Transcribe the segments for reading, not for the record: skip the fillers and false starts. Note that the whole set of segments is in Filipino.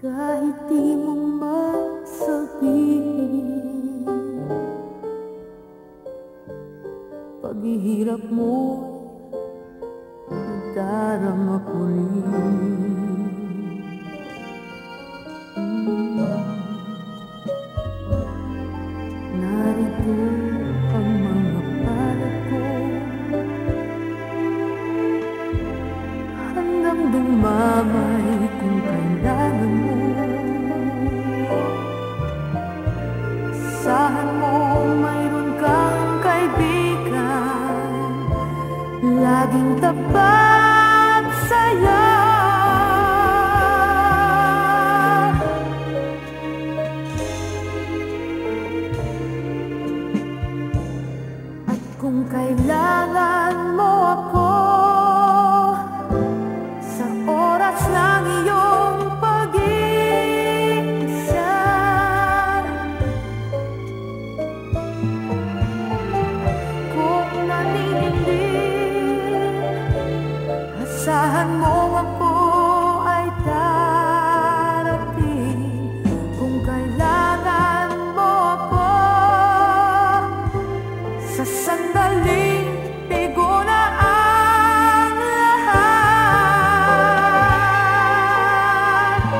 Kahit di mo masabihin, paghihirap mo nadarama ko rin. Narito ang mga palad ko hanggang dumamay kung kailangan mo. Asahan mo mayroon kang kaibigan, laging tapat sa'yo. At kung kailangan mo ako sa oras ng iyong pag-iisa, kung naninindig, asahan mo ako ay darating. Kung kailangan mo ako sa sandaling bigo na ang lahat,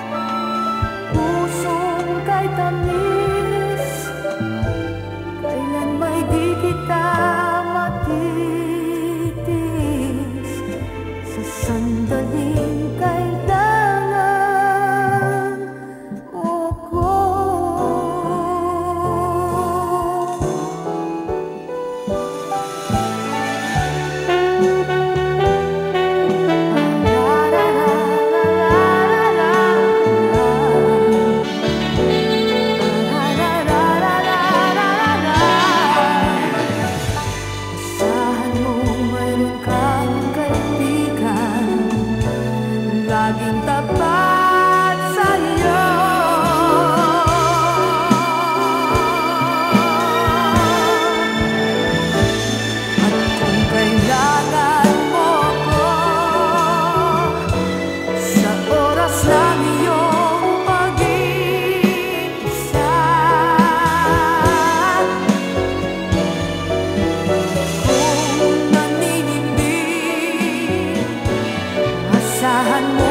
pusong kay tamis, kailan may di kita matitis. Sa sandaling kailangan mo ko. Asahan mo mayroon kang kaibigan, laging tapat sa'yo. At kung kailangan mo ako sa oras ng iyong pag-iisa, kung naninindig, asahan mo